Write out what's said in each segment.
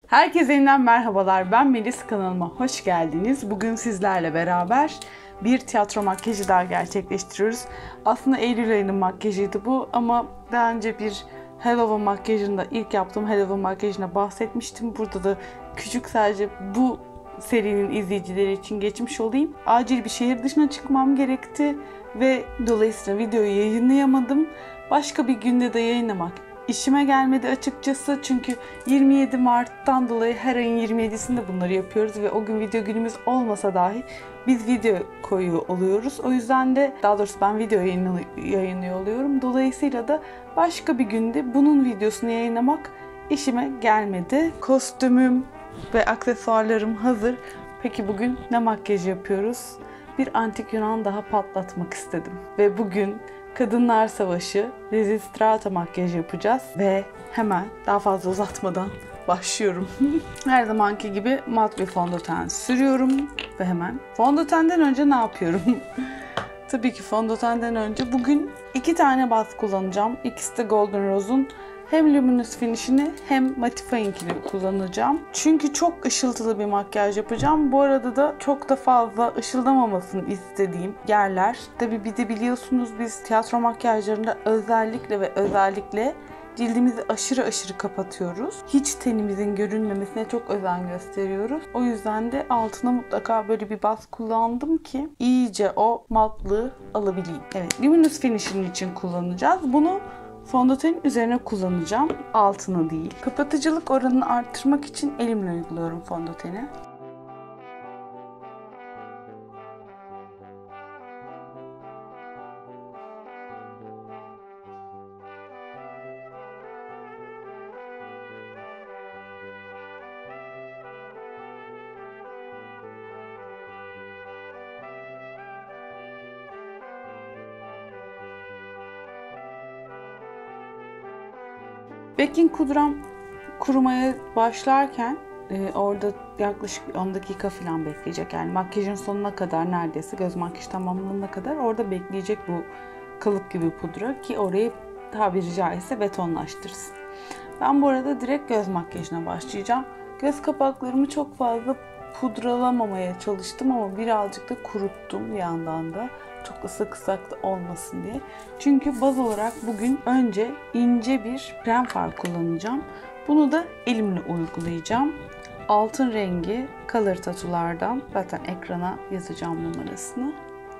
Herkese yeniden merhabalar. Ben Melis, kanalıma hoş geldiniz. Bugün sizlerle beraber bir tiyatro makyajı daha gerçekleştiriyoruz. Aslında Eylül ayının makyajıydı bu ama daha önce bir Halloween makyajında, ilk yaptığım Halloween makyajına bahsetmiştim. Burada da küçük, sadece bu serinin izleyicileri için geçmiş olayım. Acil bir şehir dışına çıkmam gerekti ve dolayısıyla videoyu yayınlayamadım. Başka bir günde de yayınlamak İşime gelmedi açıkçası, çünkü 27 Mart'tan dolayı her ayın 27'sinde bunları yapıyoruz ve o gün video günümüz olmasa dahi biz video koyuyor oluyoruz. O yüzden de, daha doğrusu ben video yayınlıyor oluyorum. Dolayısıyla da başka bir günde bunun videosunu yayınlamak işime gelmedi. Kostümüm ve aksesuarlarım hazır. Peki bugün ne makyajı yapıyoruz? Bir antik Yunan daha patlatmak istedim. Ve bugün Kadınlar Savaşı Lysistrata makyajı yapacağız ve hemen daha fazla uzatmadan başlıyorum. Her zamanki gibi mat bir fondöten sürüyorum ve hemen fondötenden önce ne yapıyorum? Tabii ki fondötenden önce bugün 2 tane baz kullanacağım. İkisi de Golden Rose'un hem Luminous Finish'ini hem Mattifying'ini kullanacağım. Çünkü çok ışıltılı bir makyaj yapacağım. Bu arada da çok da fazla ışıldamamasını istediğim yerler. Tabii bir de biliyorsunuz biz tiyatro makyajlarında özellikle cildimizi aşırı kapatıyoruz. Hiç tenimizin görünmemesine çok özen gösteriyoruz. O yüzden de altına mutlaka böyle bir baz kullandım ki iyice o matlığı alabileyim. Evet, Luminous Finish'in için kullanacağız. Bunu fondötenin üzerine kullanacağım, altına değil. Kapatıcılık oranını arttırmak için elimle uyguluyorum fondöteni. Baking pudram kurumaya başlarken orada yaklaşık 10 dakika falan bekleyecek. Yani makyajın sonuna kadar, neredeyse göz makyajı tamamlanana kadar orada bekleyecek bu kalıp gibi pudra ki orayı tabiri caizse betonlaştırsın. Ben bu arada direkt göz makyajına başlayacağım. Göz kapaklarımı çok fazla pudralamamaya çalıştım ama birazcık da kuruttum bir yandan da. Çok ıslak da olmasın diye. Çünkü baz olarak bugün önce ince bir krem far kullanacağım. Bunu da elimle uygulayacağım. Altın rengi Color Tattoo'lardan. Zaten ekrana yazacağım numarasını.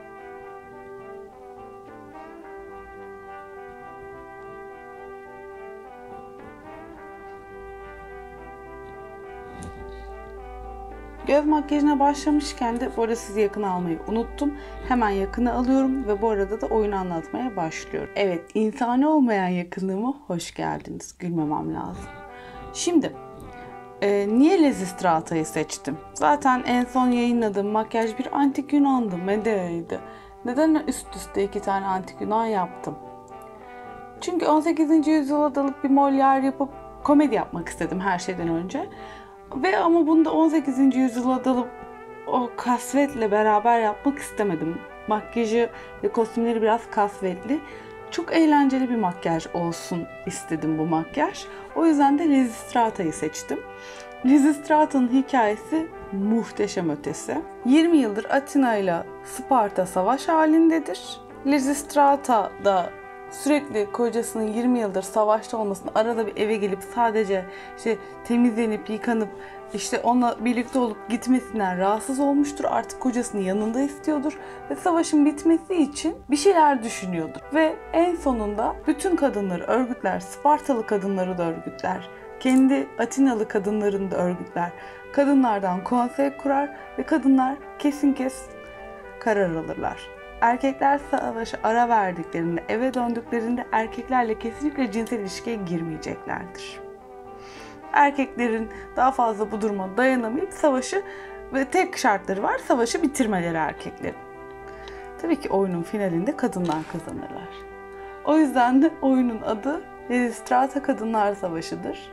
Göz makyajına başlamışken de bu arada sizi yakına almayı unuttum. Hemen yakına alıyorum ve bu arada da oyunu anlatmaya başlıyorum. Evet, insani olmayan yakınlığıma hoş geldiniz. Gülmemem lazım. Şimdi niye Lysistrata'yı seçtim? Zaten en son yayınladığım makyaj bir antik Yunan'dı, Medea'ydı. Neden üst üste 2 tane antik Yunan yaptım? Çünkü 18. yüzyıla dalıp bir Molière yapıp komedi yapmak istedim her şeyden önce. Ama bunu da 18. yüzyıla dalıp o kasvetle beraber yapmak istemedim. Makyajı ve kostümleri biraz kasvetli. Çok eğlenceli bir makyaj olsun istedim bu makyaj. O yüzden de Lysistrata'yı seçtim. Lysistrata'nın hikayesi muhteşem ötesi. 20 yıldır Atina ile Sparta savaş halindedir. Lysistrata da sürekli kocasının 20 yıldır savaşta olmasını, arada bir eve gelip sadece temizlenip yıkanıp onunla birlikte olup gitmesinden rahatsız olmuştur. Artık kocasını yanında istiyordur ve savaşın bitmesi için bir şeyler düşünüyordur. Ve en sonunda bütün kadınları örgütler, Spartalı kadınları da örgütler, kendi Atinalı kadınlarını da örgütler. Kadınlardan konsey kurar ve kadınlar kesin karar alırlar. Erkekler savaşa ara verdiklerinde, eve döndüklerinde erkeklerle kesinlikle cinsel ilişkiye girmeyeceklerdir. Erkeklerin daha fazla bu duruma dayanamayıp savaşı, ve tek şartları var, savaşı bitirmeleri erkeklerin. Tabii ki oyunun finalinde kadınlar kazanırlar. O yüzden de oyunun adı Lysistrata Kadınlar Savaşı'dır.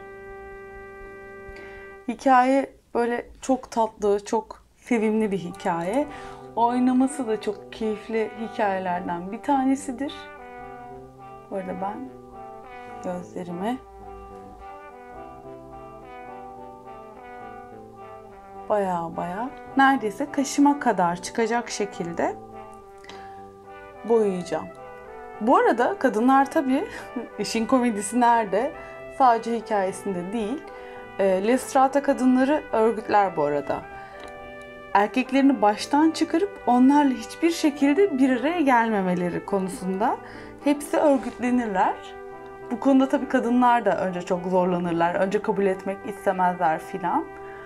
Hikaye böyle çok tatlı, çok sevimli bir hikaye. Oynaması da çok keyifli hikayelerden bir tanesidir. Bu arada ben gözlerimi baya neredeyse kaşıma kadar çıkacak şekilde boyayacağım. Bu arada kadınlar tabii işin komedisi nerede? Sadece hikayesinde değil. Lystrata kadınları örgütler bu arada. Erkeklerini baştan çıkarıp onlarla hiçbir şekilde bir araya gelmemeleri konusunda hepsi örgütlenirler. Bu konuda tabii kadınlar da önce çok zorlanırlar. Önce kabul etmek istemezler filan.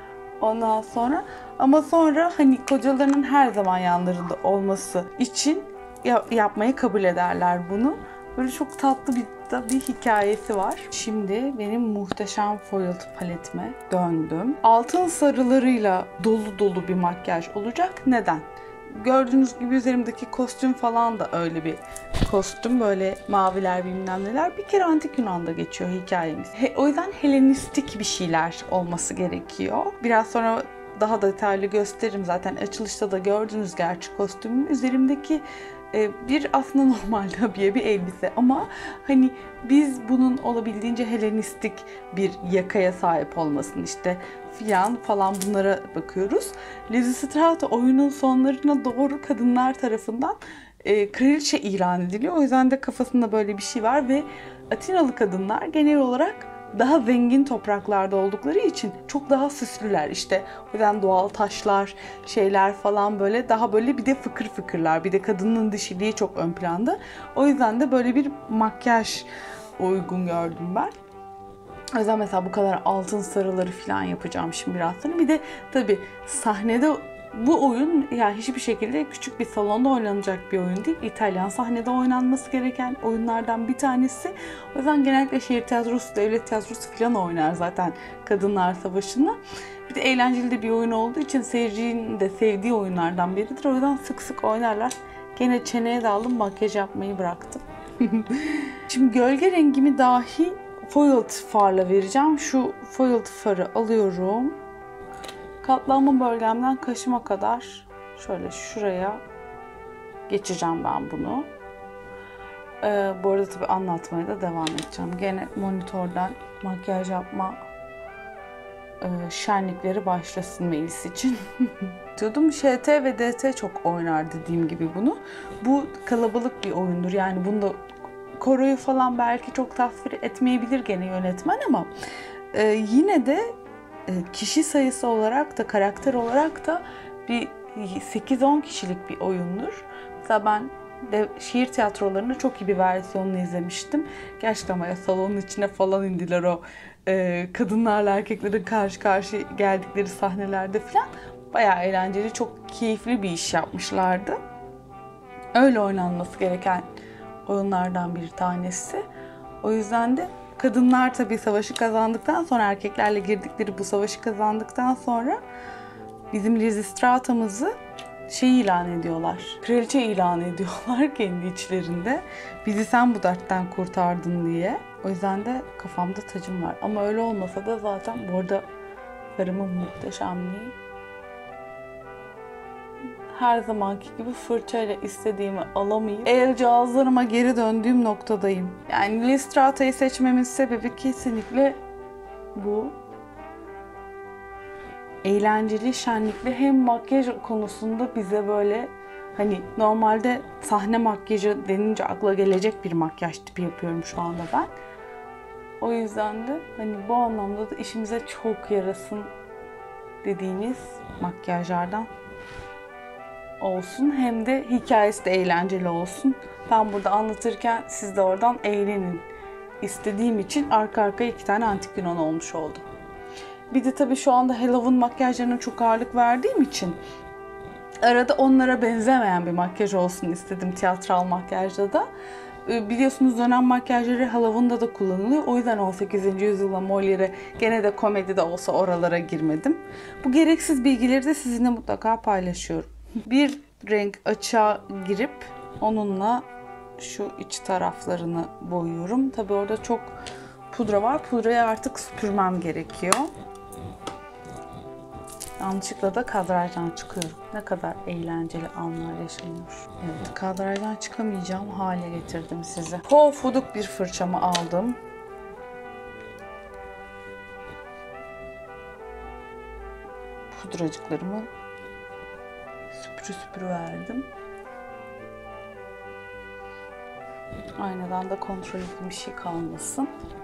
Ondan sonra ama sonra hani kocalarının her zaman yanlarında olması için yapmayı kabul ederler bunu. Böyle çok tatlı bir hikayesi var. Şimdi benim muhteşem foiled paletime döndüm. Altın sarılarıyla dolu dolu bir makyaj olacak. Neden? Gördüğünüz gibi üzerimdeki kostüm falan da öyle bir kostüm. Böyle maviler bilmem neler. Bir kere Antik Yunan'da geçiyor hikayemiz. O yüzden Helenistik bir şeyler olması gerekiyor. Biraz sonra daha detaylı gösteririm. Zaten açılışta da gördünüz gerçi kostümüm. Üzerimdeki bir aslında normal tabii bir elbise ama hani biz bunun olabildiğince Helenistik bir yakaya sahip olmasını işte falan bunlara bakıyoruz. Lysistrata oyunun sonlarına doğru kadınlar tarafından kraliçe ilan ediliyor. O yüzden de kafasında böyle bir şey var ve Atinalı kadınlar genel olarak daha zengin topraklarda oldukları için çok daha süslüler. İşte o yüzden doğal taşlar, şeyler falan böyle daha böyle bir de fıkır fıkırlar. Bir de kadının dişiliği çok ön planda. O yüzden de böyle bir makyaj uygun gördüm ben. O yüzden mesela bu kadar altın sarıları falan yapacağım şimdi biraz sonra. Bir de tabii sahnede bu oyun yani hiçbir şekilde küçük bir salonda oynanacak bir oyun değil. İtalyan sahnede oynanması gereken oyunlardan bir tanesi. O yüzden genellikle şehir tiyatrosu, devlet tiyatrosu falan oynar zaten Kadınlar Savaşı'nı. Bir de eğlenceli de bir oyun olduğu için seyircinin de sevdiği oyunlardan biridir. O yüzden sık sık oynarlar. Gene çeneye de aldım, makyaj yapmayı bıraktım. Şimdi gölge rengimi dahi foiled farla vereceğim. Şu foiled farı alıyorum. Katlanma bölgemden kaşıma kadar şöyle şuraya geçeceğim ben bunu. Bu arada tabii anlatmaya da devam edeceğim. Gene monitörden makyaj yapma şenlikleri başlasın Melis için. Diyordum ŞT ve DT çok oynar dediğim gibi bunu. Bu kalabalık bir oyundur. Yani bunda koroyu falan belki çok tasvir etmeyebilir gene yönetmen ama yine de kişi sayısı olarak da karakter olarak da bir 8-10 kişilik bir oyundur. Mesela ben de şehir tiyatrolarında çok iyi bir versiyonunu izlemiştim. Gerçekten bayağı salonun içine falan indiler o kadınlarla erkeklerin karşı karşı geldikleri sahnelerde falan. Bayağı eğlenceli, çok keyifli bir iş yapmışlardı. Öyle oynanması gereken oyunlardan bir tanesi. O yüzden de kadınlar tabii savaşı kazandıktan sonra erkeklerle girdikleri bu savaşı kazandıktan sonra bizim Lysistrata'mızı ilan ediyorlar. Kraliçe ilan ediyorlar kendi içlerinde. Bizi sen bu dertten kurtardın diye. O yüzden de kafamda tacım var. Ama öyle olmasa da zaten bu arada farımın muhteşemliği. Her zamanki gibi fırçayla istediğimi alamayıp el cihazlarıma geri döndüğüm noktadayım. Yani Lystrata'yı seçmemin sebebi kesinlikle bu. Eğlenceli, şenlikli hem makyaj konusunda bize böyle hani normalde sahne makyajı denince akla gelecek bir makyaj tipi yapıyorum şu anda ben. O yüzden de hani bu anlamda da işimize çok yarasın dediğimiz makyajlardan olsun. Hem de hikayesi de eğlenceli olsun. Ben burada anlatırken siz de oradan eğlenin istediğim için arka arkaya 2 tane Antik Yunan olmuş oldu. Bir de tabii şu anda Halloween makyajlarına çok ağırlık verdiğim için arada onlara benzemeyen bir makyaj olsun istedim tiyatral makyajda da. Biliyorsunuz dönem makyajları Halloween'da da kullanılıyor. O yüzden 18. yüzyılda Molière'e gene de komedide olsa oralara girmedim. Bu gereksiz bilgileri de sizinle mutlaka paylaşıyorum. Bir renk açığa girip onunla şu iç taraflarını boyuyorum. Tabii orada çok pudra var. Pudrayı artık süpürmem gerekiyor. Yanlışlıkla da kadrajdan çıkıyorum. Ne kadar eğlenceli anlar yaşanıyor. Evet, kadrajdan çıkamayacağım hale getirdim sizi. Pofuduk bir fırçamı aldım. pudracıklarımı süpürü verdim. Aynadan da kontrol ettiğim bir şey kalmasın.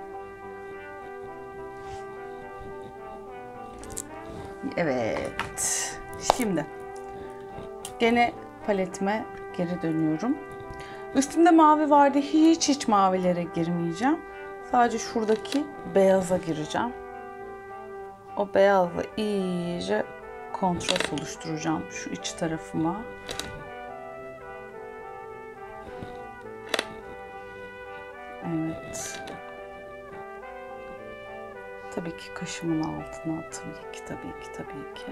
Evet. Şimdi gene paletime geri dönüyorum. Üstümde mavi vardı. Hiç mavilere girmeyeceğim. Sadece şuradaki beyaza gireceğim. O beyazla iyice kontrast oluşturacağım şu iç tarafıma. Evet. Tabii ki kaşımın altına tabii ki.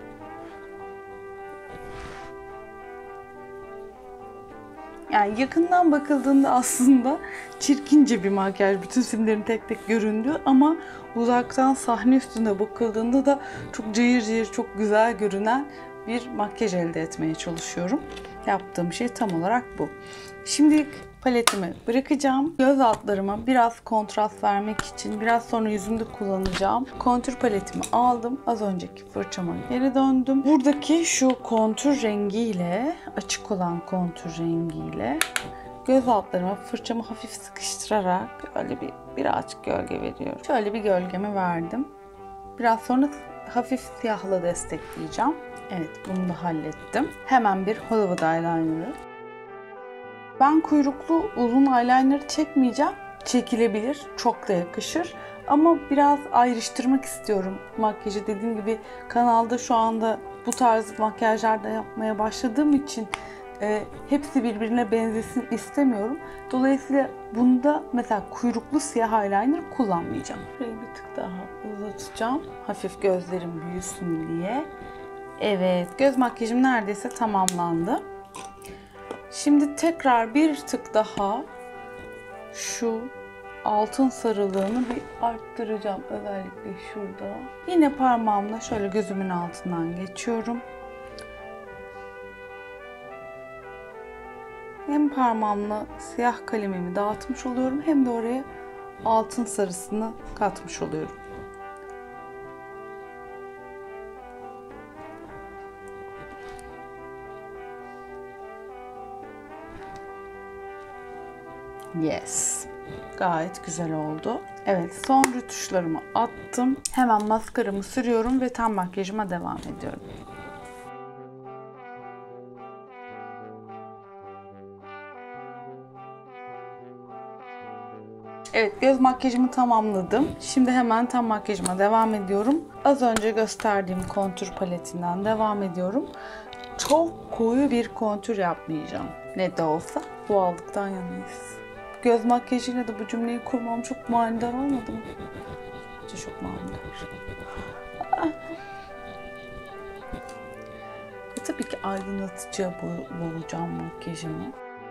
Yani yakından bakıldığında aslında çirkince bir makyaj. Bütün simlerin tek tek göründüğü ama uzaktan sahne üstünde bakıldığında da çok cayır çok güzel görünen bir makyaj elde etmeye çalışıyorum. Yaptığım şey tam olarak bu. Şimdi paletimi bırakacağım. Göz altlarıma biraz kontrast vermek için biraz sonra yüzümde kullanacağım kontür paletimi aldım. Az önceki fırçama geri döndüm. Buradaki şu kontür rengiyle, açık olan kontür rengiyle göz altlarıma fırçamı hafif sıkıştırarak böyle birazcık gölge veriyorum. Şöyle bir gölgemi verdim. Biraz sonra hafif siyahla destekleyeceğim. Evet, bunu da hallettim. Hemen bir Hollywood eyeliner'ı. Ben kuyruklu uzun eyeliner'ı çekmeyeceğim. Çekilebilir, çok da yakışır. Ama biraz ayrıştırmak istiyorum makyajı. Dediğim gibi kanalda şu anda bu tarz makyajlar da yapmaya başladığım için hepsi birbirine benzesin istemiyorum. Dolayısıyla bunda mesela kuyruklu siyah eyeliner kullanmayacağım. Burayı bir tık daha uzatacağım. Hafif gözlerim büyüsün diye. Evet, göz makyajım neredeyse tamamlandı. Şimdi tekrar bir tık daha şu altın sarılığını bir arttıracağım. Özellikle şurada. Yine parmağımla şöyle gözümün altından geçiyorum. Hem parmağımla siyah kalemimi dağıtmış oluyorum hem de oraya altın sarısını katmış oluyorum. Yes. Gayet güzel oldu. Evet, son rötuşlarımı attım. Hemen maskaramı sürüyorum ve ten makyajıma devam ediyorum. Evet, göz makyajımı tamamladım. Şimdi hemen ten makyajıma devam ediyorum. Az önce gösterdiğim kontür paletinden devam ediyorum. Çok koyu bir kontür yapmayacağım. Ne de olsa doğallıktan yanayız. Göz makyajıyla da bu cümleyi kurmam çok manidar olmadı mı? Bence çok manidar. Tabii ki aydınlatıcıya boğacağım makyajımı.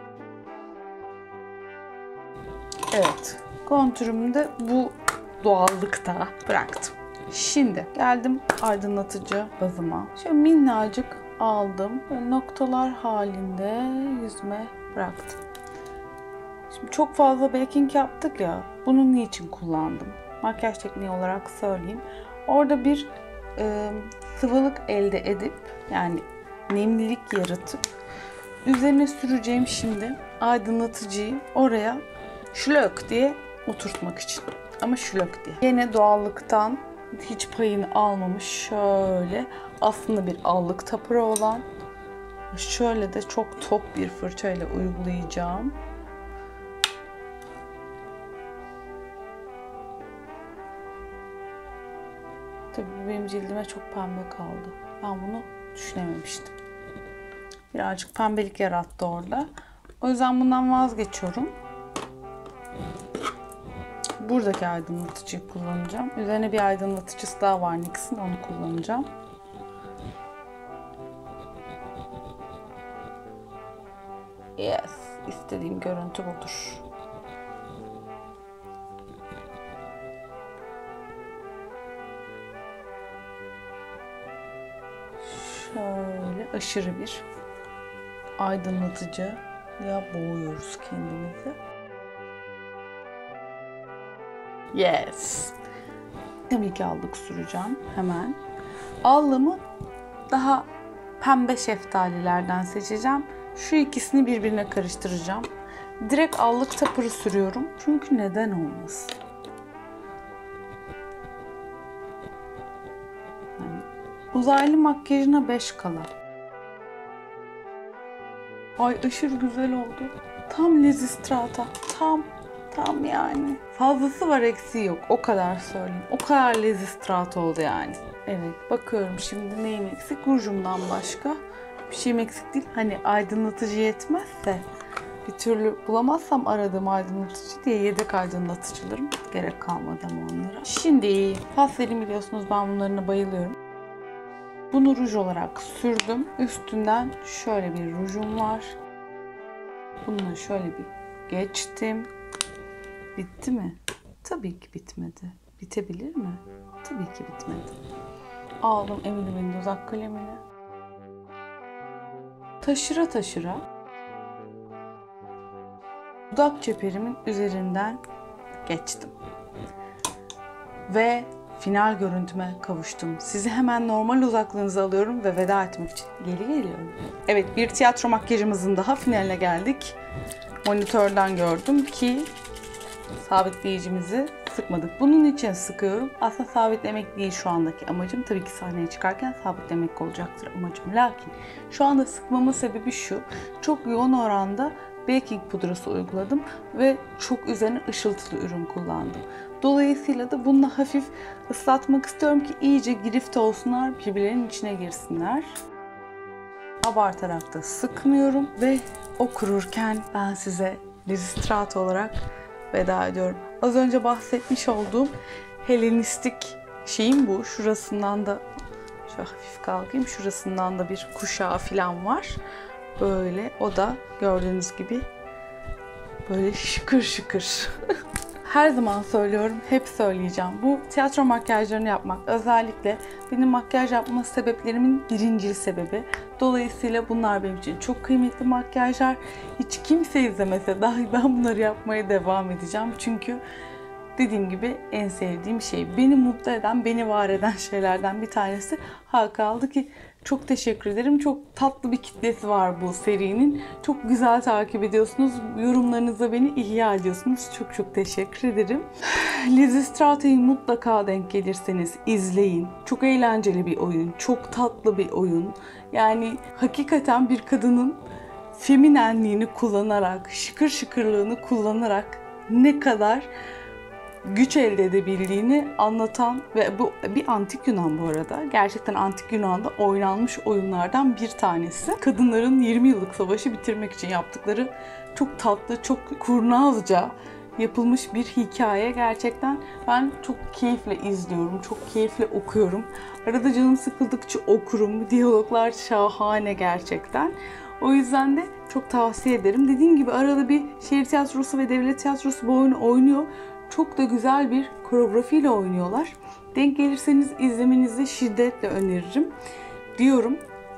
Evet, kontürümü de bu doğallıkta bıraktım. Şimdi geldim aydınlatıcı bazıma. Şöyle minnacık aldım. Böyle noktalar halinde yüzüme bıraktım. Şimdi çok fazla baking yaptık ya. Bunu niçin kullandım? Makyaj tekniği olarak söyleyeyim. Orada bir sıvılık elde edip yani nemlilik yaratıp üzerine süreceğim şimdi aydınlatıcıyı oraya şlök diye oturtmak için. Ama şlök diye. Yine doğallıktan hiç payını almamış şöyle aslında bir allık tapırı olan şöyle de çok tok bir fırçayla uygulayacağım. Tabii benim cildime çok pembe kaldı. Ben bunu düşünememiştim. Birazcık pembelik yarattı orada. O yüzden bundan vazgeçiyorum. Buradaki aydınlatıcıyı kullanacağım. Üzerine bir aydınlatıcısı daha var NYX'in, onu kullanacağım. Yes, istediğim görüntü budur. Şöyle aşırı bir aydınlatıcıya boğuyoruz kendimizi. Yes. Tabii ki allık süreceğim hemen. Allığımı daha pembe şeftalilerden seçeceğim. Şu ikisini birbirine karıştıracağım. Direkt allık tapırı sürüyorum. Çünkü neden olmasın? Yani uzaylı makyajına 5 kala. Ay aşırı güzel oldu. Tam Lysistrata. Tam yani. Fazlası var, eksiği yok. O kadar söyleyeyim. O kadar Lysistrata oldu yani. Evet, bakıyorum şimdi neyim eksik? Rujumdan başka bir şeyim eksik değil. Hani aydınlatıcı yetmezse, bir türlü bulamazsam aradığım aydınlatıcı diye yedek aydınlatıcılarım, gerek kalmadı ama onlara. Şimdi pastelimi biliyorsunuz, ben bunlarına bayılıyorum. Bunu ruj olarak sürdüm. Üstünden şöyle bir rujum var. Bununla şöyle bir geçtim. Bitti mi? Tabii ki bitmedi. Bitebilir mi? Tabii ki bitmedi. Aldım Emily'nin dudak kalemini. Taşıra taşıra dudak çeperimin üzerinden geçtim. Ve final görüntüme kavuştum. Sizi hemen normal uzaklığınıza alıyorum ve veda etmek için geri geliyorum. Evet, bir tiyatro makyajımızın daha finaline geldik. Monitörden gördüm ki sabitleyicimizi sıkmadık. Bunun için sıkıyorum. Aslında sabitlemek değil şu andaki amacım. Tabii ki sahneye çıkarken sabitlemek olacaktır amacım. Lakin şu anda sıkmamın sebebi şu. Çok yoğun oranda baking pudrası uyguladım ve çok üzerine ışıltılı ürün kullandım. Dolayısıyla da bununla hafif ıslatmak istiyorum ki iyice girifte olsunlar, birbirlerinin içine girsinler. Abartarak da sıkmıyorum ve o kururken ben size Lysistrata olarak veda ediyorum. Az önce bahsetmiş olduğum Helenistik şeyim bu. Şurasından da şöyle hafif kalkayım. Şurasından da bir kuşağı falan var. Böyle, o da gördüğünüz gibi böyle şıkır şıkır. Her zaman söylüyorum, hep söyleyeceğim. Bu tiyatro makyajlarını yapmak özellikle benim makyaj yapma sebeplerimin birincil sebebi. Dolayısıyla bunlar benim için çok kıymetli makyajlar. Hiç kimse izlemese dahi ben bunları yapmaya devam edeceğim. Çünkü dediğim gibi en sevdiğim şey, beni mutlu eden, beni var eden şeylerden bir tanesi. Kaldı ki çok teşekkür ederim. Çok tatlı bir kitlesi var bu serinin. Çok güzel takip ediyorsunuz. Yorumlarınızla beni ihya ediyorsunuz. Çok teşekkür ederim. Lysistrata'yı mutlaka denk gelirseniz izleyin. Çok eğlenceli bir oyun. Çok tatlı bir oyun. Yani hakikaten bir kadının feminenliğini kullanarak, şıkır şıkırlığını kullanarak ne kadar güç elde edebildiğini anlatan ve bu bir antik Yunan bu arada. Gerçekten antik Yunan'da oynanmış oyunlardan bir tanesi. Kadınların 20 yıllık savaşı bitirmek için yaptıkları çok tatlı, çok kurnazca yapılmış bir hikaye. Gerçekten ben çok keyifle izliyorum, çok keyifle okuyorum. Arada canım sıkıldıkça okurum. Diyaloglar şahane gerçekten. O yüzden de çok tavsiye ederim. Dediğim gibi arada bir şehir tiyatrosu ve devlet tiyatrosu bu oyunu oynuyor. Çok da güzel bir koreografiyle oynuyorlar. Denk gelirseniz izlemenizi şiddetle öneririm diyorum.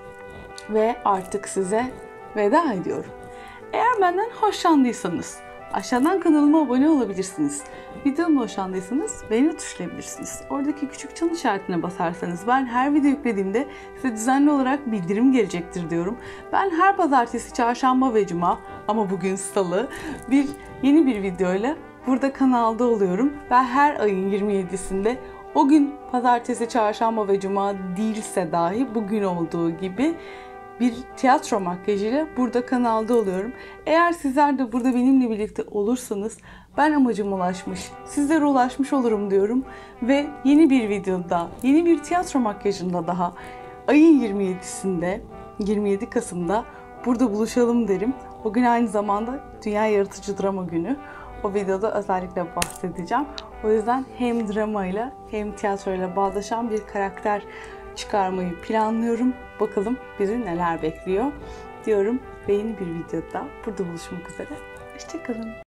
Ve artık size veda ediyorum. Eğer benden hoşlandıysanız aşağıdan kanalıma abone olabilirsiniz. Videomu hoşlandıysanız beğeni tuşlayabilirsiniz. Oradaki küçük çan işaretine basarsanız ben her video yüklediğimde size düzenli olarak bildirim gelecektir diyorum. Ben her pazartesi, çarşamba ve cuma, ama bugün salı, yeni bir videoyla burada kanalda oluyorum. Ve her ayın 27'sinde, o gün pazartesi, çarşamba ve cuma değilse dahi bugün olduğu gibi bir tiyatro makyajıyla burada kanalda oluyorum. Eğer sizler de burada benimle birlikte olursanız ben amacıma ulaşmış, sizlere ulaşmış olurum diyorum. Ve yeni bir videoda, yeni bir tiyatro makyajında daha ayın 27'sinde, 27 Kasım'da burada buluşalım derim. O gün aynı zamanda Dünya Yaratıcı Drama Günü. O videoda özellikle bahsedeceğim. O yüzden hem dramayla hem tiyatroyla bağdaşan bir karakter çıkarmayı planlıyorum. Bakalım bizi neler bekliyor diyorum ve yeni bir videoda burada buluşmak üzere. Hoşçakalın.